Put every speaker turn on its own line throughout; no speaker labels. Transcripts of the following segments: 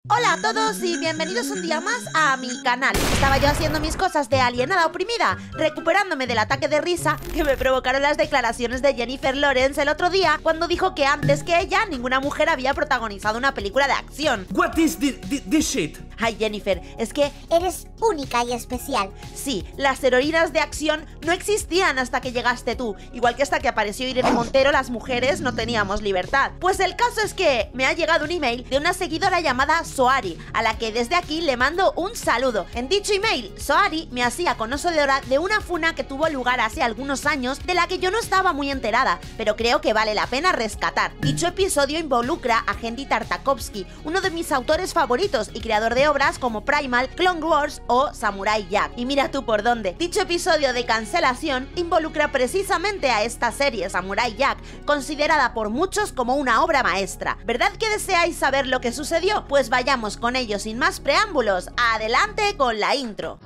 Hola a todos y bienvenidos un día más a mi canal. Estaba yo haciendo mis cosas de alienada oprimida, recuperándome del ataque de risa que me provocaron las declaraciones de Jennifer Lawrence el otro día cuando dijo que antes que ella ninguna mujer había protagonizado una película de acción.
What is this shit?
Ay, Jennifer, es que
eres única y especial.
Sí, las heroínas de acción no existían hasta que llegaste tú. Igual que hasta que apareció Irene Montero, las mujeres no teníamos libertad. Pues el caso es que me ha llegado un email de una seguidora llamada Soari, a la que desde aquí le mando un saludo. En dicho email, Soari me hacía conocedora de una funa que tuvo lugar hace algunos años, de la que yo no estaba muy enterada, pero creo que vale la pena rescatar. Dicho episodio involucra a Genndy Tartakovsky, uno de mis autores favoritos y creador de obras como Primal, Clone Wars o Samurai Jack. Y mira tú por dónde. Dicho episodio de cancelación involucra precisamente a esta serie Samurai Jack, considerada por muchos como una obra maestra. ¿Verdad que deseáis saber lo que sucedió? Pues vayamos con ello sin más preámbulos. Adelante con la intro.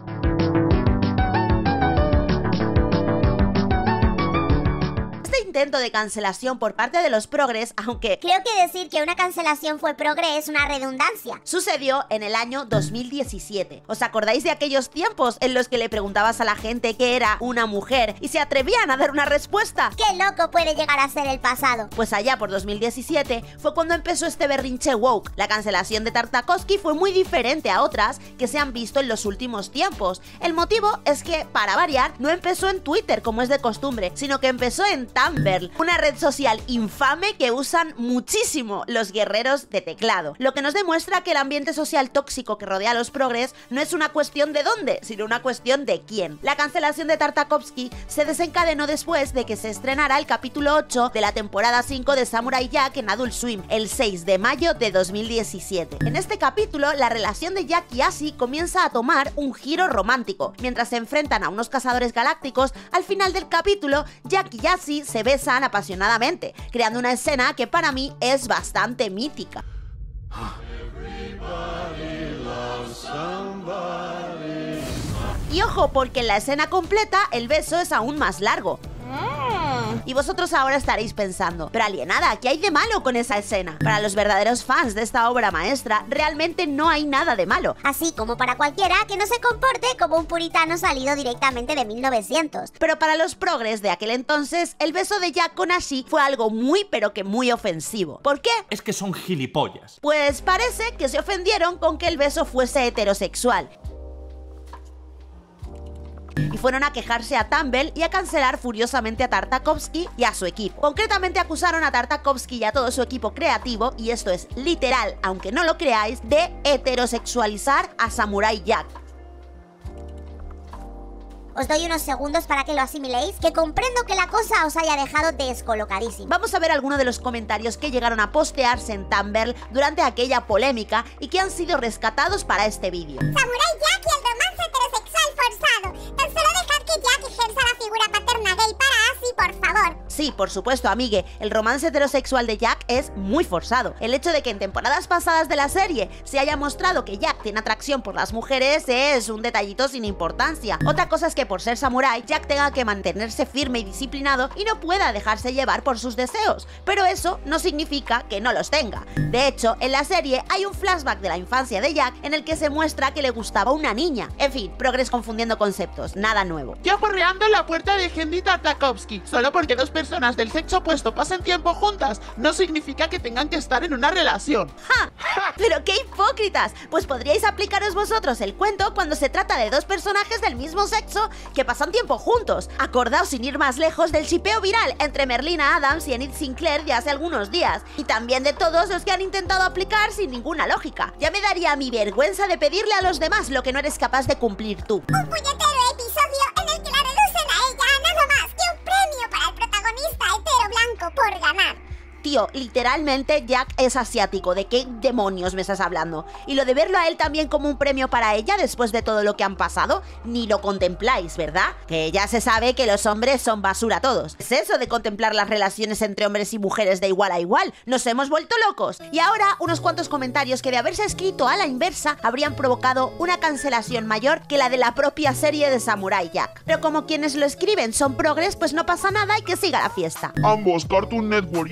Intento de cancelación por parte de los progres, aunque
creo que decir que una cancelación fue progre es una redundancia.
Sucedió en el año 2017. ¿Os acordáis de aquellos tiempos en los que le preguntabas a la gente qué era una mujer y se atrevían a dar una respuesta?
¡Qué loco puede llegar a ser el pasado!
Pues allá por 2017 fue cuando empezó este berrinche woke. La cancelación de Tartakovsky fue muy diferente a otras que se han visto en los últimos tiempos. El motivo es que, para variar, no empezó en Twitter como es de costumbre, sino que empezó en Tumblr, una red social infame que usan muchísimo los guerreros de teclado, lo que nos demuestra que el ambiente social tóxico que rodea a los progres no es una cuestión de dónde, sino una cuestión de quién. La cancelación de Tartakovsky se desencadenó después de que se estrenara el capítulo 8 de la temporada 5 de Samurai Jack en Adult Swim, el 6 de mayo de 2017. En este capítulo, la relación de Jack y Ashi comienza a tomar un giro romántico. Mientras se enfrentan a unos cazadores galácticos, al final del capítulo, Jack y Ashi se besan apasionadamente, creando una escena que para mí es bastante mítica. Y ojo, porque en la escena completa el beso es aún más largo. Y vosotros ahora estaréis pensando, pero alienada, ¿qué hay de malo con esa escena? Para los verdaderos fans de esta obra maestra, realmente no hay nada de malo.
Así como para cualquiera que no se comporte como un puritano salido directamente de 1900.
Pero para los progres de aquel entonces, el beso de Jack con Ashi fue algo muy pero que muy ofensivo. ¿Por qué?
Es que son gilipollas.
Pues parece que se ofendieron con que el beso fuese heterosexual. Y fueron a quejarse a Tumblr y a cancelar furiosamente a Tartakovsky y a su equipo. Concretamente acusaron a Tartakovsky y a todo su equipo creativo, y esto es literal, aunque no lo creáis, de heterosexualizar a Samurai Jack.
Os doy unos segundos para que lo asimiléis, que comprendo que la cosa os haya dejado descolocadísimo.
Vamos a ver algunos de los comentarios que llegaron a postearse en Tumblr durante aquella polémica y que han sido rescatados para este vídeo.
Samurai Jack y el romance heterosexual forzado. Tan solo dejad que Jack ejerza la figura paterna gay para Ashi, por favor.
Sí, por supuesto, amigue, el romance heterosexual de Jack es muy forzado. El hecho de que en temporadas pasadas de la serie se haya mostrado que Jack tiene atracción por las mujeres es un detallito sin importancia. Otra cosa es que por ser samurái, Jack tenga que mantenerse firme y disciplinado y no pueda dejarse llevar por sus deseos, pero eso no significa que no los tenga. De hecho, en la serie hay un flashback de la infancia de Jack en el que se muestra que le gustaba una niña. En fin, progres confundiendo conceptos, nada nuevo.
Yo correando en la puerta de Genndy Tartakovsky. Solo porque dos personas del sexo opuesto pasen tiempo juntas no significa que tengan que estar en una relación.
¡Ja! ¡Pero qué hipócritas! Pues podríais aplicaros vosotros el cuento cuando se trata de dos personajes del mismo sexo que pasan tiempo juntos. Acordaos, sin ir más lejos, del shipeo viral entre Merlina Adams y Enid Sinclair de hace algunos días, y también de todos los que han intentado aplicar sin ninguna lógica. Ya me daría mi vergüenza de pedirle a los demás lo que no eres capaz de cumplir tú.
Un puñetero episodio en el que la reducen a ella nada más que un premio para el protagonista hetero blanco por ganar.
Tío, literalmente Jack es asiático, ¿de qué demonios me estás hablando? Y lo de verlo a él también como un premio para ella después de todo lo que han pasado, ni lo contempláis, ¿verdad? Que ya se sabe que los hombres son basura todos. Es eso de contemplar las relaciones entre hombres y mujeres de igual a igual, nos hemos vuelto locos. Y ahora unos cuantos comentarios que de haberse escrito a la inversa habrían provocado una cancelación mayor que la de la propia serie de Samurai Jack. Pero como quienes lo escriben son progres, pues no pasa nada y que siga la fiesta.
Ambos, Cartoon Network y Adult Swim,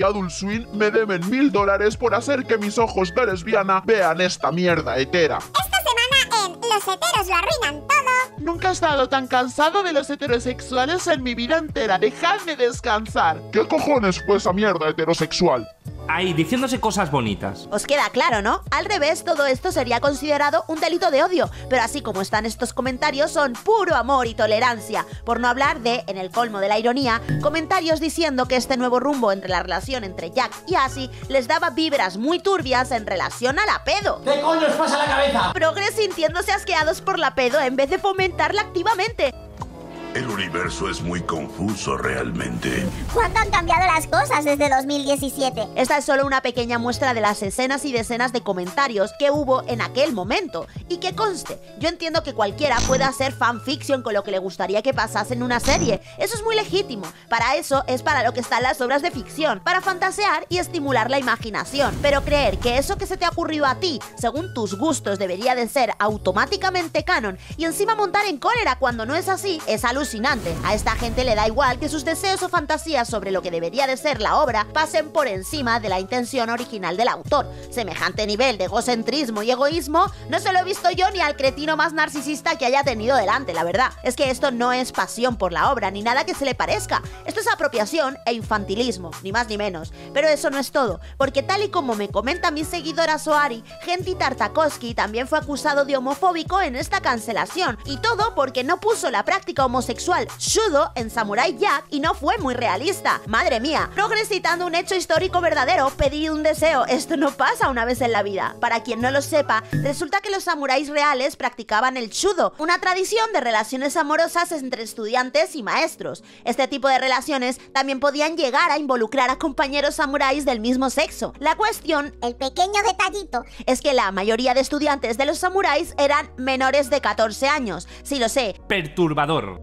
Baldwin me deben $1000 por hacer que mis ojos de lesbiana vean esta mierda hetera.
Esta semana en Los heteros lo arruinan todo.
Nunca he estado tan cansado de los heterosexuales en mi vida entera. Dejadme descansar.
¿Qué cojones fue esa mierda heterosexual?
Ahí, diciéndose cosas bonitas.
Os queda claro, ¿no? Al revés, todo esto sería considerado un delito de odio, pero así como están estos comentarios son puro amor y tolerancia, por no hablar de, en el colmo de la ironía, comentarios diciendo que este nuevo rumbo entre la relación entre Jack y Así les daba vibras muy turbias en relación a la pedo.
¿Qué coño os pasa a la cabeza?
Progres sintiéndose asqueados por la pedo en vez de fomentarla activamente.
El universo es muy confuso realmente.
¿Cuánto han cambiado las cosas desde 2017?
Esta es solo una pequeña muestra de las escenas y decenas de comentarios que hubo en aquel momento. Y que conste, yo entiendo que cualquiera pueda hacer fanfiction con lo que le gustaría que pasase en una serie. Eso es muy legítimo. Para eso es para lo que están las obras de ficción, para fantasear y estimular la imaginación. Pero creer que eso que se te ha ocurrido a ti, según tus gustos, debería de ser automáticamente canon y encima montar en cólera cuando no es así, es alucinante. A esta gente le da igual que sus deseos o fantasías sobre lo que debería de ser la obra pasen por encima de la intención original del autor. Semejante nivel de egocentrismo y egoísmo no se lo he visto yo ni al cretino más narcisista que haya tenido delante, la verdad. Es que esto no es pasión por la obra ni nada que se le parezca. Esto es apropiación e infantilismo, ni más ni menos. Pero eso no es todo, porque tal y como me comenta mi seguidora Soari, Genty Tartakovsky también fue acusado de homofóbico en esta cancelación. Y todo porque no puso la práctica homosexual Shudo en Samurai Jack y no fue muy realista. Madre mía, Progres citando un hecho histórico verdadero, pedir un deseo, esto no pasa una vez en la vida. Para quien no lo sepa, resulta que los samuráis reales practicaban el Shudo, una tradición de relaciones amorosas entre estudiantes y maestros. Este tipo de relaciones también podían llegar a involucrar a compañeros samuráis del mismo sexo. La cuestión,
El pequeño detallito,
es que la mayoría de estudiantes de los samuráis eran menores de 14 años. Sí lo sé,
Perturbador.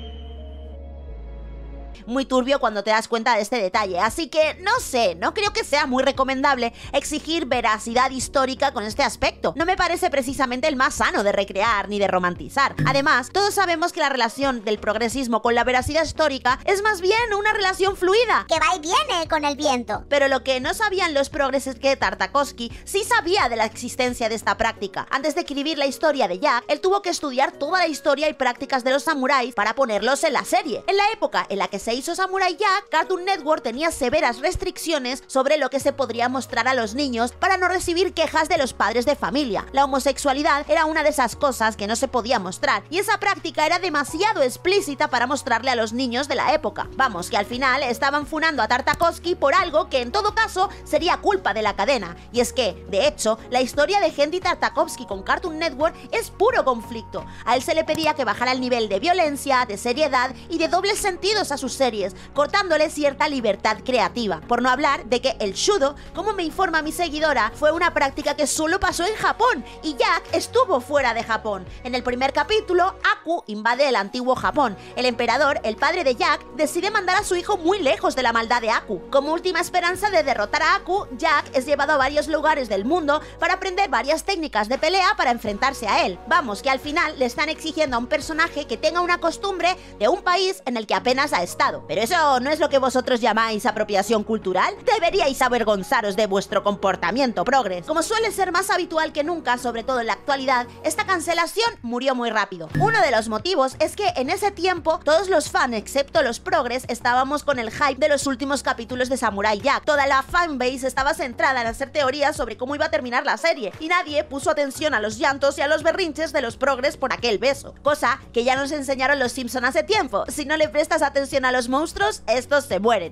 muy turbio cuando te das cuenta de este detalle, así que no sé, no creo que sea muy recomendable exigir veracidad histórica con este aspecto. No me parece precisamente el más sano de recrear ni de romantizar. Además, todos sabemos que la relación del progresismo con la veracidad histórica es más bien una relación fluida.
que va y viene con el viento.
Pero lo que no sabían los progres es que Tartakovsky sí sabía de la existencia de esta práctica. Antes de escribir la historia de Jack, él tuvo que estudiar toda la historia y prácticas de los samuráis para ponerlos en la serie. En la época en la que se hizo Samurai Jack, Cartoon Network tenía severas restricciones sobre lo que se podría mostrar a los niños para no recibir quejas de los padres de familia. La homosexualidad era una de esas cosas que no se podía mostrar, y esa práctica era demasiado explícita para mostrarle a los niños de la época. Vamos, que al final estaban funando a Tartakovsky por algo que en todo caso sería culpa de la cadena. Y es que, de hecho, la historia de Genty Tartakovsky con Cartoon Network es puro conflicto. A él se le pedía que bajara el nivel de violencia, de seriedad y de dobles sentidos a sus series, cortándole cierta libertad creativa. Por no hablar de que el Shudo, como me informa mi seguidora, fue una práctica que solo pasó en Japón y Jack estuvo fuera de Japón. En el primer capítulo, Aku invade el antiguo Japón. El emperador, el padre de Jack, decide mandar a su hijo muy lejos de la maldad de Aku. Como última esperanza de derrotar a Aku, Jack es llevado a varios lugares del mundo para aprender varias técnicas de pelea para enfrentarse a él. Vamos, que al final le están exigiendo a un personaje que tenga una costumbre de un país en el que apenas ha estado. Pero eso no es lo que vosotros llamáis apropiación cultural. Deberíais avergonzaros de vuestro comportamiento, progres. Como suele ser más habitual que nunca, sobre todo en la actualidad, esta cancelación murió muy rápido. Uno de los motivos es que en ese tiempo todos los fans, excepto los progres, estábamos con el hype de los últimos capítulos de Samurai Jack. Toda la fanbase estaba centrada en hacer teorías sobre cómo iba a terminar la serie, y nadie puso atención a los llantos y a los berrinches de los progres por aquel beso. Cosa que ya nos enseñaron los Simpson hace tiempo. Si no le prestas atención a los monstruos, estos se mueren.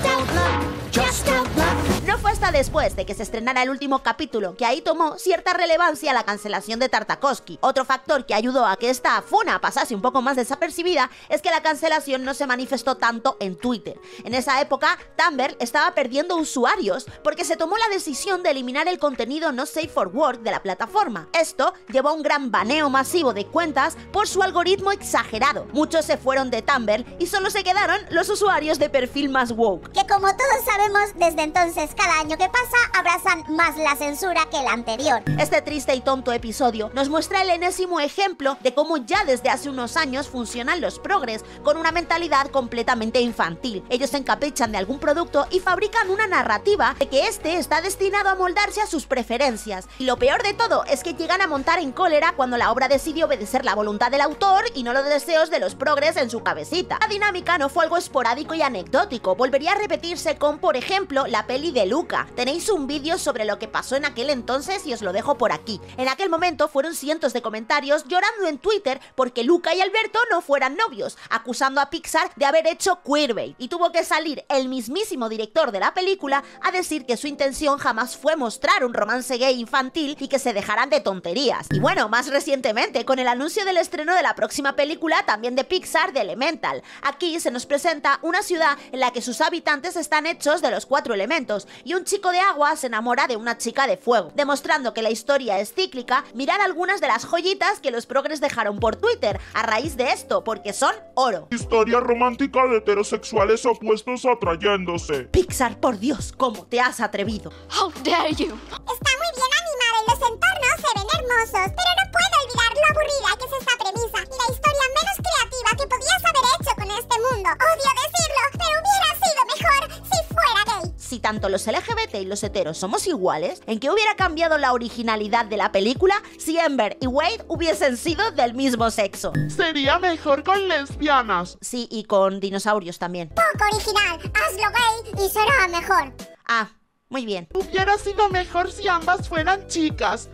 No fue hasta después de que se estrenara el último capítulo que ahí tomó cierta relevancia la cancelación de Tartakovsky. Otro factor que ayudó a que esta funa pasase un poco más desapercibida es que la cancelación no se manifestó tanto en Twitter. En esa época, Tumblr estaba perdiendo usuarios porque se tomó la decisión de eliminar el contenido no safe for work de la plataforma. Esto llevó a un gran baneo masivo de cuentas por su algoritmo exagerado. Muchos se fueron de Tumblr y solo se quedaron los usuarios de perfil más woke.
Que como todos sabemos, desde entonces cada año que pasa abrazan más la censura que el anterior.
Este triste y tonto episodio nos muestra el enésimo ejemplo de cómo ya desde hace unos años funcionan los progres con una mentalidad completamente infantil. Ellos se encaprichan de algún producto y fabrican una narrativa de que este está destinado a moldarse a sus preferencias. Y lo peor de todo es que llegan a montar en cólera cuando la obra decide obedecer la voluntad del autor y no los deseos de los progres en su cabecita. La dinámica no fue algo esporádico y anecdótico, volvería a repetirse con, por ejemplo, la peli de Luca. Tenéis un vídeo sobre lo que pasó en aquel entonces y os lo dejo por aquí. En aquel momento fueron cientos de comentarios llorando en Twitter porque Luca y Alberto no fueran novios, acusando a Pixar de haber hecho queerbait, y tuvo que salir el mismísimo director de la película a decir que su intención jamás fue mostrar un romance gay infantil y que se dejaran de tonterías. Y bueno, más recientemente, con el anuncio del estreno de la próxima película también de Pixar, de Elemental. Aquí se nos presenta una ciudad en la que sus habitantes están hechos de los 4 elementos y un chico de agua se enamora de una chica de fuego. Demostrando que la historia es cíclica, mirad algunas de las joyitas que los progres dejaron por Twitter a raíz de esto, porque son oro.
Historia romántica de heterosexuales opuestos atrayéndose.
Pixar, por Dios, ¿cómo te has atrevido?
How dare you. Está muy bien animado y los entornos se ven hermosos, pero no puedo olvidar lo aburrida que es esta premisa y la historia menos creativa que podías haber hecho con este mundo. Odio decirlo, pero hubiera sido mejor si fuera gay.
Si tanto los LGBT y los heteros somos iguales, ¿en qué hubiera cambiado la originalidad de la película si Amber y Wade hubiesen sido del mismo sexo?
Sería mejor con lesbianas.
Sí, y con dinosaurios también.
Poco original, hazlo gay y será mejor.
Ah, muy bien.
Hubiera sido mejor si ambas fueran chicas.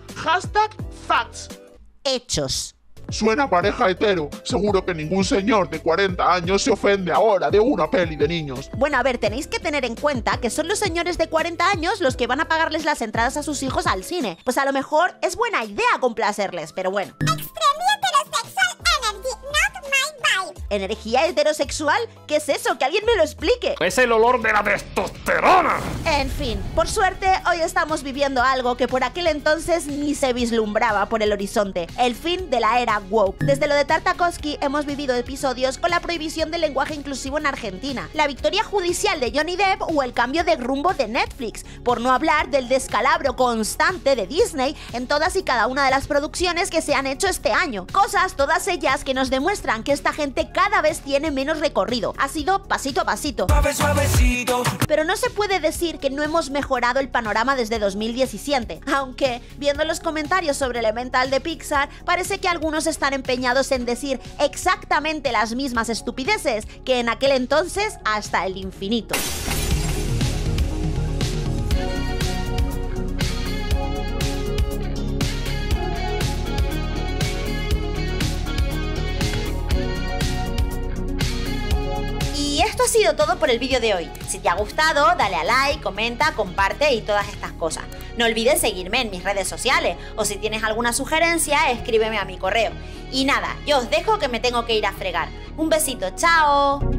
#facts.
Hechos.
Suena pareja hetero. Seguro que ningún señor de 40 años se ofende ahora de una peli de niños.
Bueno, a ver, tenéis que tener en cuenta que son los señores de 40 años los que van a pagarles las entradas a sus hijos al cine. Pues a lo mejor es buena idea complacerles, pero bueno.
Extremely heterosexual energy, not my vibe.
¿Energía heterosexual? ¿Qué es eso? Que alguien me lo explique.
Es el olor de la testosterona.
En fin, por suerte hoy estamos viviendo algo que por aquel entonces ni se vislumbraba por el horizonte: el fin de la era woke. Desde lo de Tartakovsky hemos vivido episodios con la prohibición del lenguaje inclusivo en Argentina, la victoria judicial de Johnny Depp o el cambio de rumbo de Netflix, por no hablar del descalabro constante de Disney en todas y cada una de las producciones que se han hecho este año. Cosas todas ellas que nos demuestran que esta gente cada vez tiene menos recorrido. Ha sido pasito a pasito.
Suave, suavecito.
Pero no se puede decir que no hemos mejorado el panorama desde 2017, aunque, viendo los comentarios sobre Elemental de Pixar, parece que algunos están empeñados en decir exactamente las mismas estupideces que en aquel entonces hasta el infinito. Y esto ha sido todo por el vídeo de hoy. Si te ha gustado, dale a like, comenta, comparte y todas estas cosas. No olvides seguirme en mis redes sociales, o si tienes alguna sugerencia, escríbeme a mi correo. Y nada, yo os dejo que me tengo que ir a fregar. Un besito, chao.